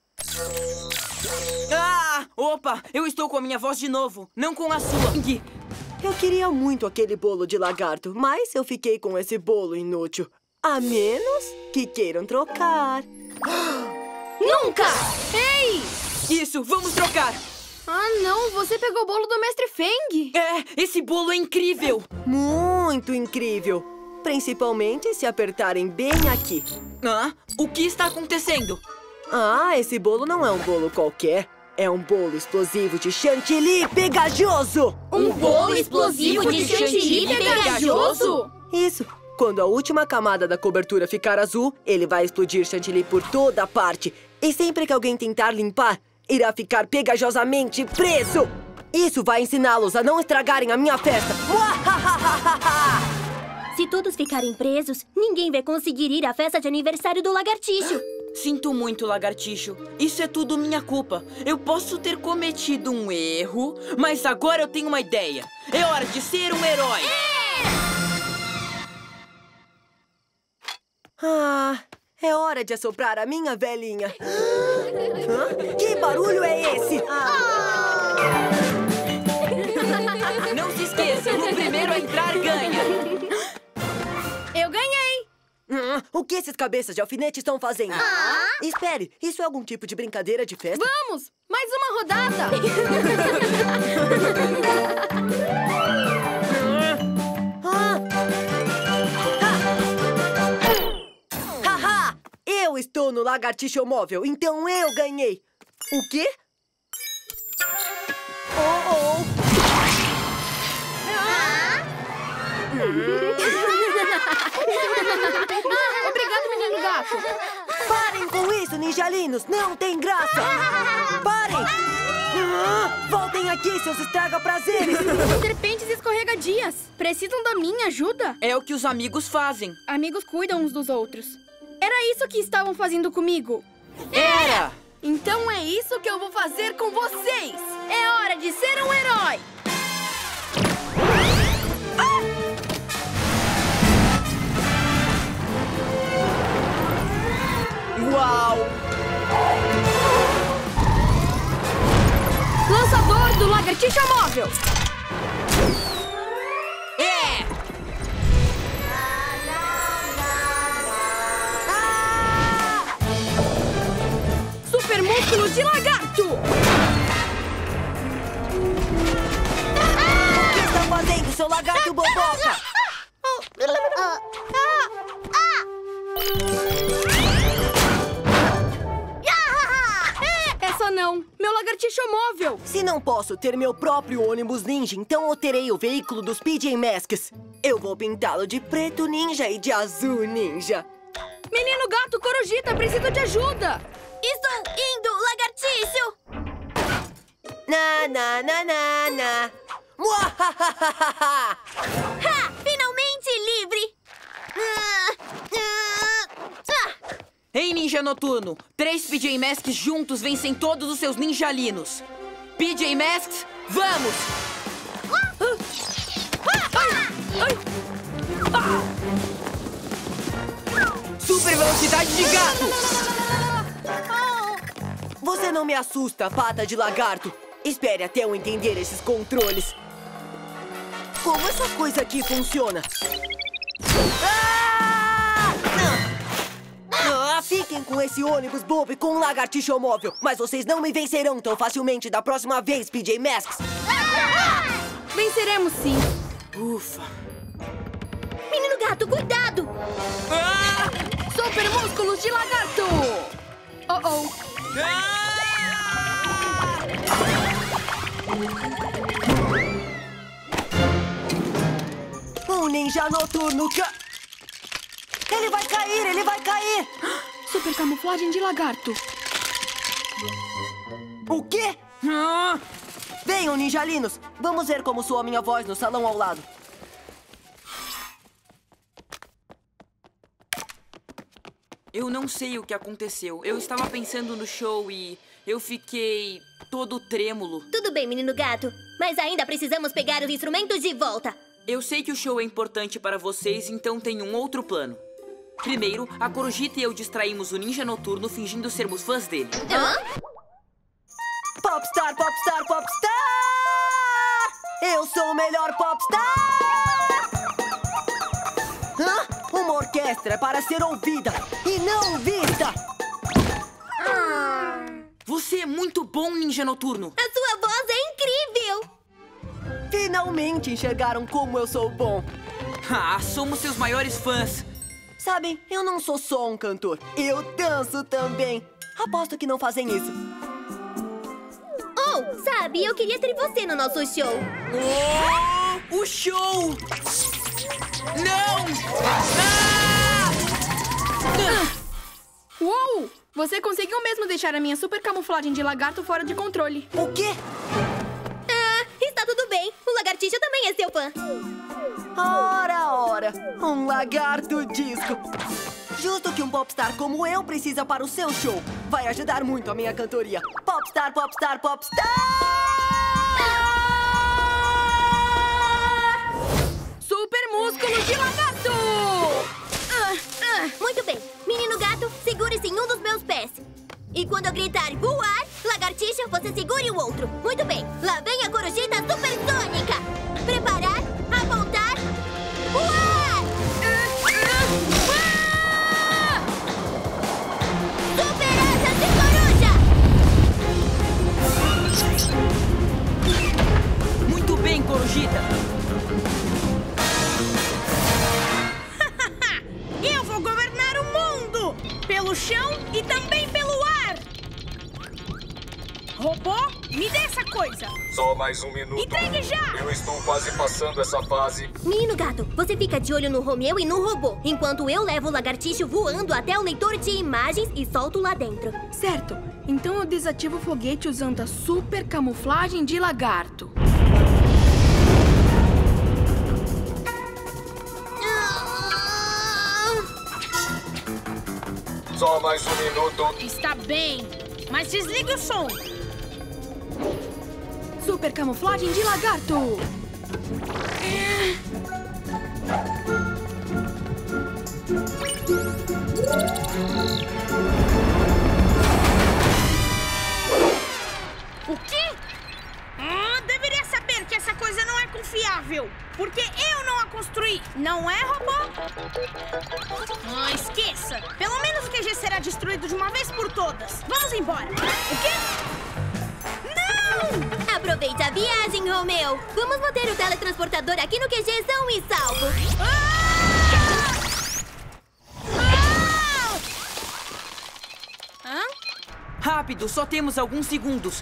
Opa! Eu estou com a minha voz de novo, não com a sua! Eu queria muito aquele bolo de lagarto, mas eu fiquei com esse bolo inútil. A menos que queiram trocar. Nunca! Ei! Isso, vamos trocar! Não, você pegou o bolo do Mestre Feng. Esse bolo é incrível! Muito incrível. Principalmente se apertarem bem aqui. O que está acontecendo? Esse bolo não é um bolo qualquer. É um bolo explosivo de chantilly pegajoso! Um bolo explosivo de chantilly pegajoso? Isso. Quando a última camada da cobertura ficar azul, ele vai explodir chantilly por toda a parte. E sempre que alguém tentar limpar, irá ficar pegajosamente preso. Isso vai ensiná-los a não estragarem a minha festa. Se todos ficarem presos, ninguém vai conseguir ir à festa de aniversário do Lagartixo. Sinto muito, lagartixo. Isso é tudo minha culpa. Eu posso ter cometido um erro, mas agora eu tenho uma ideia. É hora de ser um herói. É hora de assoprar a minha velhinha. Que barulho é esse? Não se esqueça, o primeiro a entrar ganha. Eu ganhei! O que esses cabeças de alfinete estão fazendo? Espere, isso é algum tipo de brincadeira de festa? Vamos! Mais uma rodada! Haha! Eu estou no lagartixo móvel, então eu ganhei. O quê? Obrigado, menino gato! Parem com isso, ninjalinos! Não tem graça! Parem! Voltem aqui, seus estraga-prazeres! Serpentes escorregadias! Precisam da minha ajuda? É o que os amigos fazem. Amigos cuidam uns dos outros. Era isso que estavam fazendo comigo? Era! Então é isso que eu vou fazer com vocês! É hora de ser um herói! Uau! Lançador do lagartixa móvel! Super músculo de lagarto! O que está fazendo, seu lagarto boboca? Essa não! Meu lagartixa móvel! Se não posso ter meu próprio ônibus ninja, então eu terei o veículo dos PJ Masks. Eu vou pintá-lo de preto ninja e de azul ninja. Menino gato, Corujita, preciso de ajuda! Estou indo, lagartixo! Na. Ha! Finalmente livre! Ei, Ninja Noturno! 3 PJ Masks juntos vencem todos os seus ninjalinos. PJ Masks, vamos! Super velocidade de gato! Você não me assusta, pata de lagarto. Espere até eu entender esses controles. Como essa coisa aqui funciona? Fiquem com esse ônibus bobo e com um lagartixo móvel. Mas vocês não me vencerão tão facilmente da próxima vez, PJ Masks. Venceremos sim. Ufa! Menino gato, cuidado! Super músculos de lagarto! Um ninja noturno Ele vai cair, ele vai cair! Super camuflagem de lagarto. O quê? Venham, ninjalinos! Vamos ver como soa minha voz no salão ao lado. Eu não sei o que aconteceu. Eu estava pensando no show e eu fiquei todo trêmulo. Tudo bem, menino gato. Mas ainda precisamos pegar os instrumentos de volta. Eu sei que o show é importante para vocês, então tem um outro plano. Primeiro, a Corujita e eu distraímos o Ninja Noturno fingindo sermos fãs dele. Popstar, popstar, popstar! Eu sou o melhor popstar! Uma orquestra é para ser ouvida e não vista! Você é muito bom, Ninja Noturno! A sua voz é incrível! Finalmente enxergaram como eu sou bom! Somos seus maiores fãs! Sabem, eu não sou só um cantor, eu danço também! Aposto que não fazem isso. Sabe, eu queria ter você no nosso show. O show! Não! Uou! Você conseguiu mesmo deixar a minha super camuflagem de lagarto fora de controle. O quê? Está tudo bem. O lagartixa também é seu fã. Ora, um lagarto disco. Justo que um popstar como eu precisa para o seu show. Vai ajudar muito a minha cantoria. Popstar, popstar, popstar! Super músculo de lagarto! Muito bem. Menino gato, segure-se em um dos meus pés. E quando eu gritar voar, lagartixa, você segure o outro. Muito bem. Lá vem a corujita supersônica. Preparar, apontar, voar! Super asas de coruja! Muito bem, Corujita. Eu vou governar o mundo! Pelo chão e também pelo ar! Robô, me dê essa coisa! Só mais um minuto. Entregue já! Eu estou quase passando essa fase. Menino gato, você fica de olho no Romeu e no robô, enquanto eu levo o lagartixo voando até o leitor de imagens e solto lá dentro. Certo. Então eu desativo o foguete usando a super camuflagem de lagarto. Só mais um minuto. Está bem, mas desligue o som! Super camuflagem de lagarto. O quê? Deveria saber que essa coisa não é confiável. Porque eu não a construí. Não é, robô? Esqueça. Pelo menos o QG será destruído de uma vez por todas. Vamos embora. O quê? Não! Aproveite a viagem, Romeu. Vamos manter o teletransportador aqui no QG são e salvo. Rápido, só temos alguns segundos.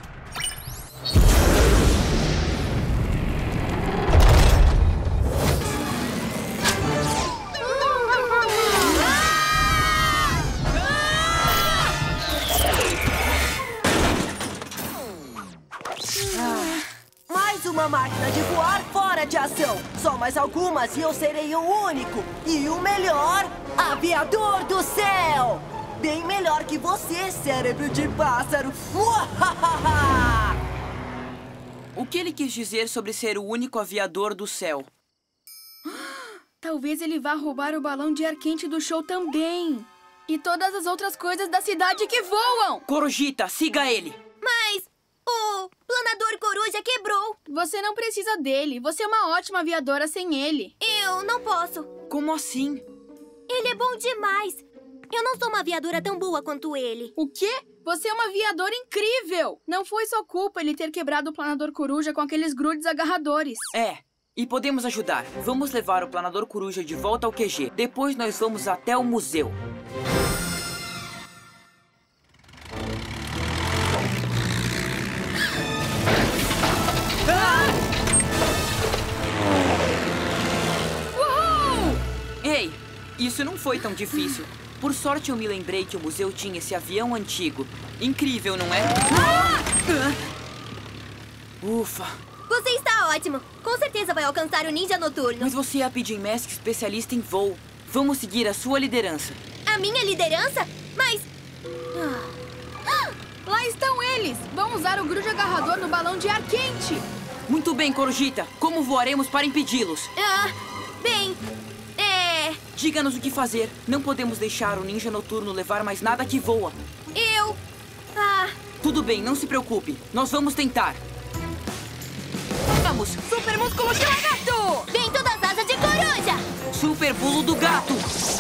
Mais uma máquina de voar fora de ação. Só mais algumas e eu serei o único e o melhor aviador do céu. Bem melhor que você, cérebro de pássaro. Muahaha! O que ele quis dizer sobre ser o único aviador do céu? Talvez ele vá roubar o balão de ar quente do show também. E todas as outras coisas da cidade que voam. Corujita, siga ele. Mas o planador coruja quebrou. Você não precisa dele. Você é uma ótima aviadora sem ele. Eu não posso. Como assim? Ele é bom demais. Eu não sou uma aviadora tão boa quanto ele. O quê? Você é uma aviadora incrível! Não foi sua culpa ele ter quebrado o planador coruja com aqueles grudes agarradores. É, e podemos ajudar. Vamos levar o planador coruja de volta ao QG. Depois nós vamos até o museu. Uhul! Ei, isso não foi tão difícil. Por sorte, eu me lembrei que o museu tinha esse avião antigo. Incrível, não é? Ufa! Você está ótimo. Com certeza vai alcançar o ninja noturno. Mas você é a PJ Masks especialista em voo. Vamos seguir a sua liderança. A minha liderança? Mas... Lá estão eles! Vão usar o grude agarrador no balão de ar quente! Muito bem, Corujita. Como voaremos para impedi-los? Bem... Diga-nos o que fazer. Não podemos deixar o ninja noturno levar mais nada que voa. Tudo bem, não se preocupe. Nós vamos tentar. Vamos! Super músculo de lagarto! Vento das asas de coruja! Super pulo do gato!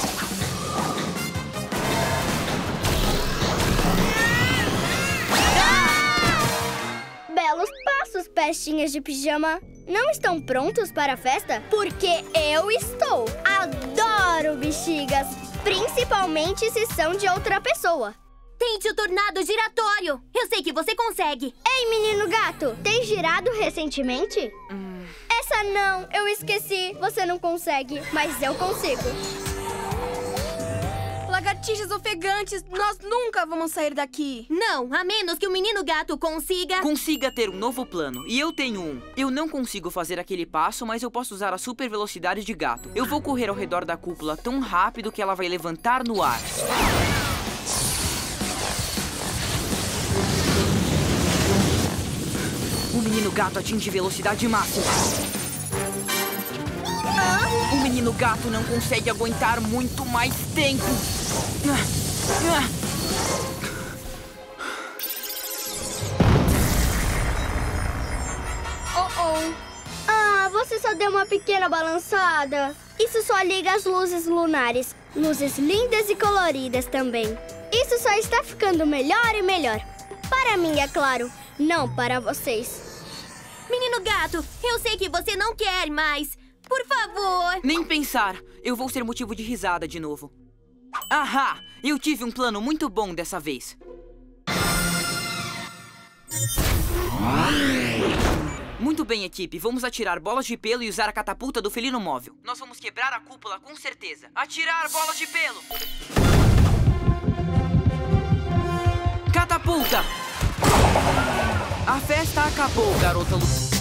Belos passos, pestinhas de pijama. Não estão prontos para a festa? Porque eu estou. Adoro bexigas, principalmente se são de outra pessoa. Tente o tornado giratório. Eu sei que você consegue. Ei, menino gato, tem girado recentemente? Essa não, eu esqueci. Você não consegue, mas eu consigo. Lagartixa! lagartixas ofegantes! Nós nunca vamos sair daqui! Não, a menos que o menino gato Consiga ter um novo plano. E eu tenho um. Eu não consigo fazer aquele passo, mas eu posso usar a super velocidade de gato. Eu vou correr ao redor da cúpula tão rápido que ela vai levantar no ar. O menino gato atinge velocidade máxima. O menino gato não consegue aguentar muito mais tempo. Ah, você só deu uma pequena balançada. Isso só liga as luzes lunares. Luzes lindas e coloridas também. Isso só está ficando melhor e melhor. Para mim, é claro. Não para vocês. Menino gato, eu sei que você não quer mais. Por favor. Nem pensar. Eu vou ser motivo de risada de novo. Ahá! Eu tive um plano muito bom dessa vez. Muito bem, equipe. Vamos atirar bolas de pelo e usar a catapulta do felino móvel. Nós vamos quebrar a cúpula com certeza. Atirar bolas de pelo! Catapulta! A festa acabou, garota.